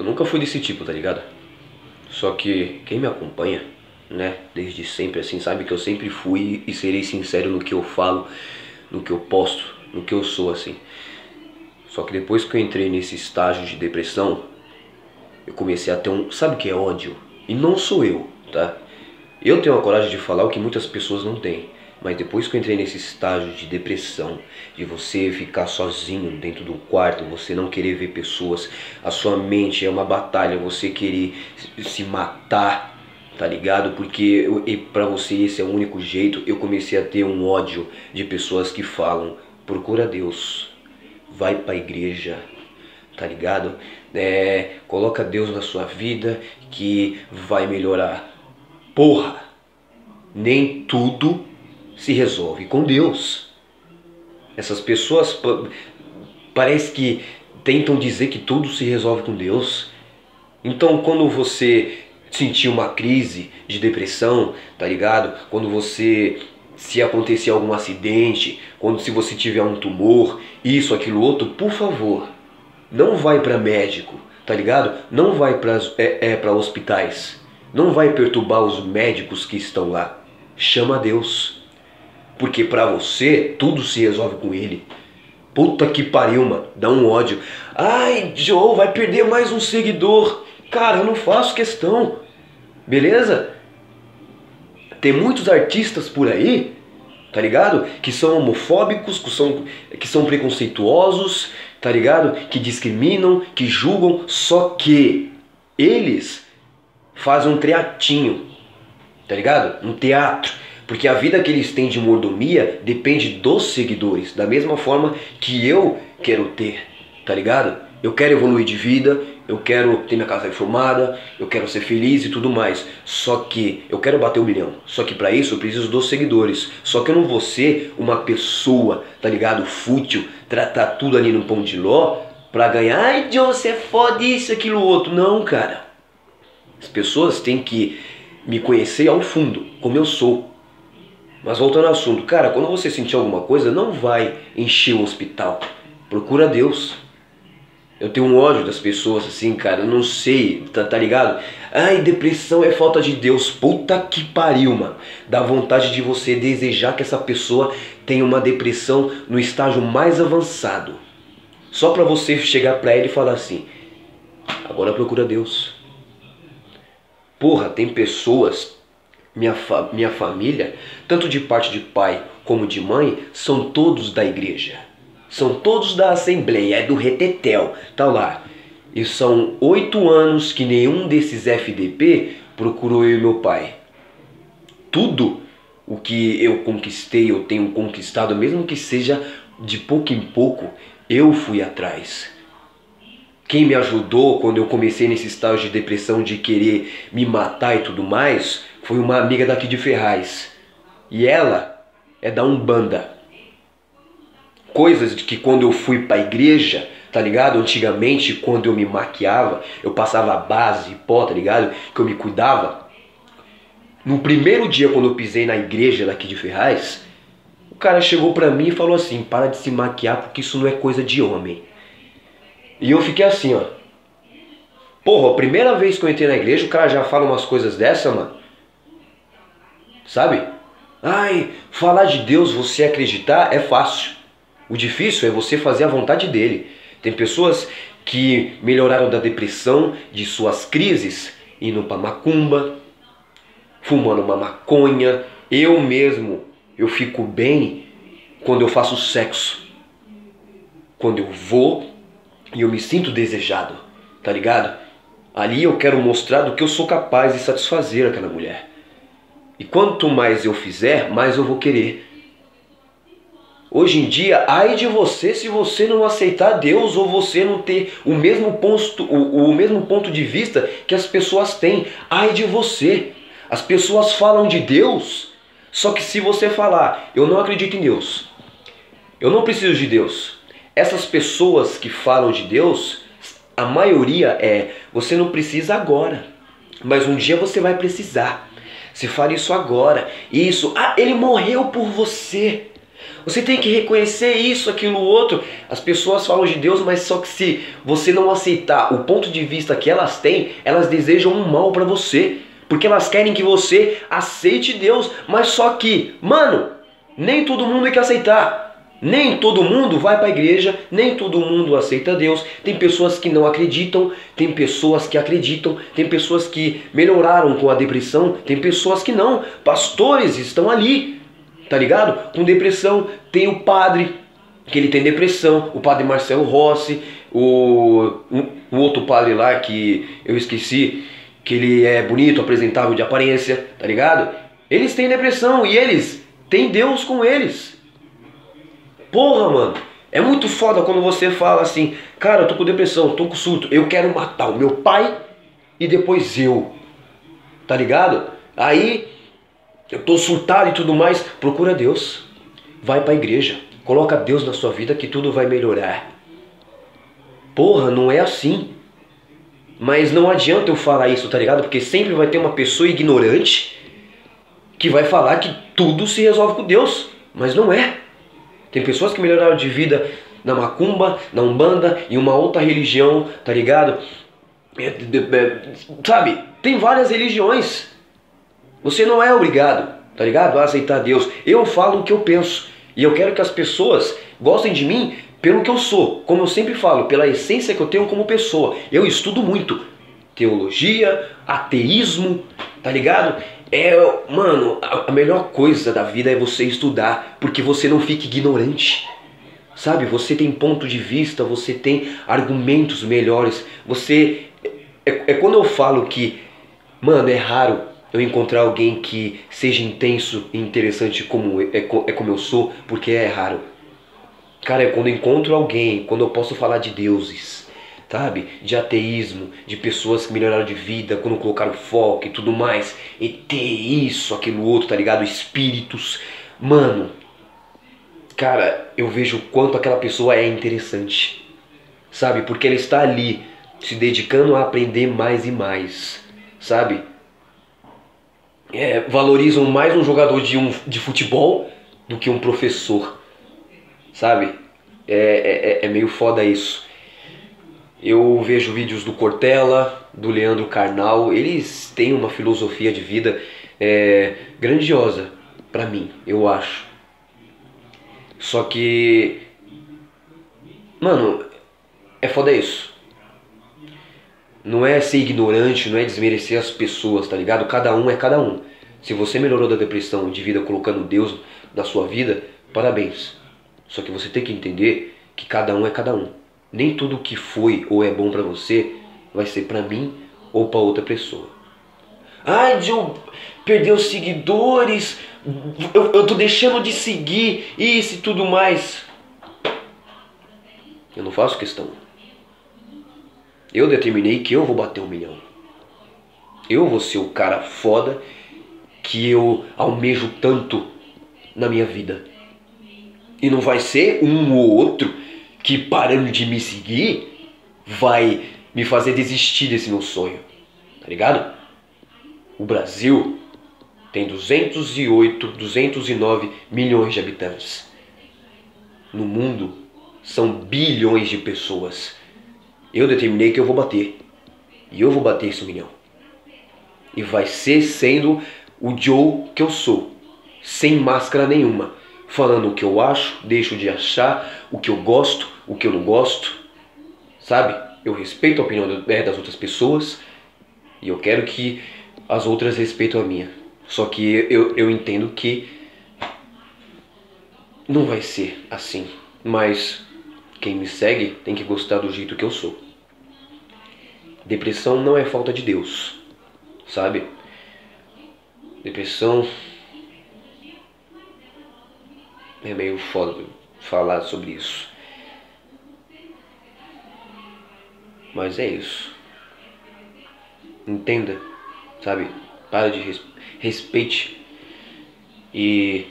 nunca fui desse tipo, tá ligado? Só que quem me acompanha, né, desde sempre assim, sabe que eu sempre fui e serei sincero no que eu falo, no que eu posto, no que eu sou assim. Só que depois que eu entrei nesse estágio de depressão, eu comecei a ter um, sabe o que é ódio? E não sou eu, tá? Eu tenho a coragem de falar o que muitas pessoas não têm. Mas depois que eu entrei nesse estágio de depressão, de você ficar sozinho dentro do quarto, você não querer ver pessoas, a sua mente é uma batalha, você querer se matar, tá ligado? Porque pra você esse é o único jeito. Eu comecei a ter um ódio de pessoas que falam: procura Deus, vai pra igreja, tá ligado? Coloca Deus na sua vida que vai melhorar. Porra, nem tudo se resolve com Deus. Essas pessoas parece que tentam dizer que tudo se resolve com Deus. Então quando você sentir uma crise de depressão, tá ligado? Quando você, se acontecer algum acidente, se você tiver um tumor, isso, aquilo, outro, por favor, não vai para médico, tá ligado? Não vai para hospitais. Não vai perturbar os médicos que estão lá. Chama Deus. Porque pra você, tudo se resolve com Ele. Puta que pariu, mano. Dá um ódio. Ai, Joe, vai perder mais um seguidor. Cara, eu não faço questão. Beleza? Tem muitos artistas por aí, tá ligado? Que são homofóbicos, que são preconceituosos, tá ligado? Que discriminam, que julgam. Só que eles fazem um teatrinho, tá ligado? Um teatro. Porque a vida que eles têm de mordomia depende dos seguidores. Da mesma forma que eu quero ter, tá ligado? Eu quero evoluir de vida, eu quero ter minha casa reformada, eu quero ser feliz e tudo mais. Só que eu quero bater 1 milhão. Só que pra isso eu preciso dos seguidores. Só que eu não vou ser uma pessoa, tá ligado? Fútil, tratar tudo ali no pão de ló pra ganhar. Ai, Joe, você é foda isso, aquilo, outro. Não, cara. As pessoas têm que me conhecer ao fundo, como eu sou. Mas voltando ao assunto, cara, quando você sentir alguma coisa, não vai encher o hospital. Procura Deus. Eu tenho um ódio das pessoas assim, cara, eu não sei, tá ligado? Ai, depressão é falta de Deus. Puta que pariu, mano. Dá vontade de você desejar que essa pessoa tenha uma depressão no estágio mais avançado. Só pra você chegar pra ele e falar assim: agora procura Deus. Porra, tem pessoas... Minha família, tanto de parte de pai como de mãe, são todos da igreja. São todos da Assembleia, é do Retetel, tá lá. E são 8 anos que nenhum desses FDP procurou eu e meu pai. Tudo o que eu conquistei, eu tenho conquistado, mesmo que seja de pouco em pouco, eu fui atrás. Quem me ajudou quando eu comecei nesse estágio de depressão, de querer me matar e tudo mais, foi uma amiga daqui de Ferraz. E ela é da Umbanda. Coisas de que quando eu fui pra igreja, tá ligado? Antigamente, quando eu me maquiava, eu passava base, pó, tá ligado? Que eu me cuidava. No primeiro dia, quando eu pisei na igreja daqui de Ferraz, o cara chegou pra mim e falou assim: para de se maquiar porque isso não é coisa de homem. E eu fiquei assim, ó. Porra, a primeira vez que eu entrei na igreja, o cara já fala umas coisas dessa, mano. Sabe? Ai, falar de Deus, você acreditar é fácil. O difícil é você fazer a vontade dele. Tem pessoas que melhoraram da depressão, de suas crises, indo pra macumba, fumando uma maconha. Eu mesmo, eu fico bem quando eu faço sexo. Quando eu vou e eu me sinto desejado, tá ligado? Ali eu quero mostrar do que eu sou capaz de satisfazer aquela mulher. E quanto mais eu fizer, mais eu vou querer. Hoje em dia, ai de você se você não aceitar Deus ou você não ter o mesmo ponto de vista que as pessoas têm. Ai de você. As pessoas falam de Deus, só que se você falar: eu não acredito em Deus, eu não preciso de Deus. Essas pessoas que falam de Deus, a maioria você não precisa agora, mas um dia você vai precisar. Você fala isso agora. Isso, ele morreu por você. Você tem que reconhecer isso, aquilo, outro. As pessoas falam de Deus, mas só que se você não aceitar o ponto de vista que elas têm, elas desejam um mal pra você. Porque elas querem que você aceite Deus. Mas só que, mano, nem todo mundo quer aceitar. Nem todo mundo vai para a igreja, nem todo mundo aceita Deus. Tem pessoas que não acreditam, tem pessoas que acreditam, tem pessoas que melhoraram com a depressão, tem pessoas que não. Pastores estão ali, tá ligado? Com depressão. Tem o padre, que ele tem depressão, o padre Marcelo Rossi, o outro padre lá que eu esqueci, que ele é bonito, apresentável de aparência, tá ligado? Eles têm depressão e eles têm Deus com eles. Porra, mano, é muito foda quando você fala assim, cara, eu tô com depressão, tô com surto, eu quero matar o meu pai e depois eu, tá ligado? Aí, eu tô surtado e tudo mais, procura Deus, vai pra igreja, coloca Deus na sua vida que tudo vai melhorar. Porra, não é assim. Mas não adianta eu falar isso, tá ligado? Porque sempre vai ter uma pessoa ignorante que vai falar que tudo se resolve com Deus, mas não é. Tem pessoas que melhoraram de vida na macumba, na umbanda e uma outra religião, tá ligado? Sabe? Tem várias religiões. Você não é obrigado, tá ligado? A aceitar Deus. Eu falo o que eu penso. E eu quero que as pessoas gostem de mim pelo que eu sou. Como eu sempre falo, pela essência que eu tenho como pessoa. Eu estudo muito. Teologia, ateísmo, tá ligado? Mano, a melhor coisa da vida é você estudar, porque você não fica ignorante, sabe? Você tem ponto de vista, você tem argumentos melhores, você... É quando eu falo que, mano, é raro eu encontrar alguém que seja intenso e interessante como eu sou, porque é raro. Cara, é quando eu encontro alguém, quando eu posso falar de deuses, sabe? De ateísmo, de pessoas que melhoraram de vida, quando colocaram foco e tudo mais. E ter isso, aquilo outro, tá ligado? Espíritos. Mano, cara, eu vejo o quanto aquela pessoa é interessante, sabe? Porque ela está ali, se dedicando a aprender mais e mais, sabe? Valorizam mais um jogador de futebol do que um professor, sabe? É meio foda isso. Eu vejo vídeos do Cortella, do Leandro Carnal, eles têm uma filosofia de vida grandiosa pra mim, eu acho. Só que, mano, é foda isso. Não é ser ignorante, não é desmerecer as pessoas, tá ligado? Cada um é cada um. Se você melhorou da depressão de vida colocando Deus na sua vida, parabéns. Só que você tem que entender que cada um é cada um. Nem tudo que foi ou é bom pra você vai ser pra mim ou pra outra pessoa. Ai, Joe, perdeu os seguidores, eu tô deixando de seguir isso e tudo mais. Eu não faço questão. Eu determinei que eu vou bater 1 milhão. Eu vou ser o cara foda que eu almejo tanto na minha vida. E não vai ser um ou outro que, parando de me seguir, vai me fazer desistir desse meu sonho. Tá ligado? O Brasil tem 209 milhões de habitantes. No mundo são bilhões de pessoas. Eu determinei que eu vou bater. E eu vou bater esse 1 milhão. E vai ser sendo o Joe que eu sou. Sem máscara nenhuma. Falando o que eu acho, deixo de achar, o que eu gosto, o que eu não gosto. Sabe? Eu respeito a opinião das outras pessoas. E eu quero que as outras respeitem a minha. Só que eu entendo que não vai ser assim. Mas quem me segue tem que gostar do jeito que eu sou. Depressão não é falta de Deus, sabe? Depressão é meio foda falar sobre isso. Mas é isso. Entenda, sabe? Para de respeite e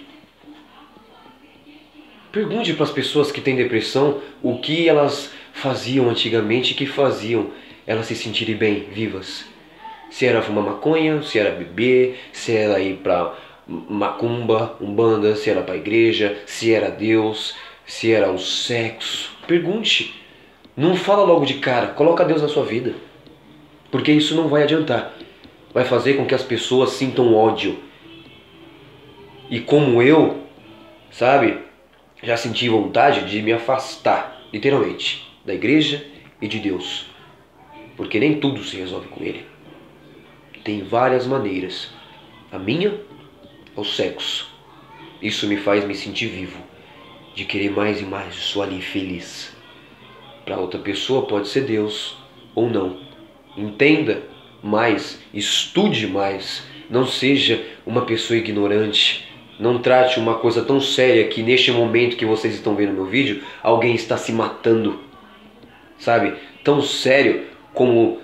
pergunte para as pessoas que têm depressão o que elas faziam antigamente e que faziam elas se sentirem bem, vivas. Se era fumar maconha, se era beber, se era ir pra macumba, umbanda, se era para a igreja, se era Deus, se era o sexo. Pergunte. Não fala logo de cara, coloca Deus na sua vida. Porque isso não vai adiantar. Vai fazer com que as pessoas sintam ódio. E como eu, sabe, já senti vontade de me afastar, literalmente, da igreja e de Deus. Porque nem tudo se resolve com Ele. Tem várias maneiras. A minha é o sexo. Isso me faz me sentir vivo. De querer mais e mais, sou ali feliz. Para outra pessoa pode ser Deus ou não. Entenda mais, estude mais. Não seja uma pessoa ignorante. Não trate uma coisa tão séria que neste momento que vocês estão vendo meu vídeo, alguém está se matando. Sabe? Tão sério como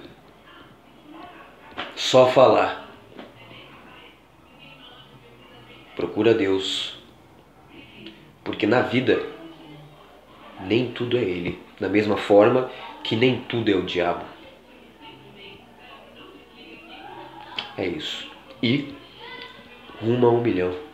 só falar. Procura Deus. Porque na vida, nem tudo é Ele. Da mesma forma que nem tudo é o diabo. É isso. E rumo a 1 milhão.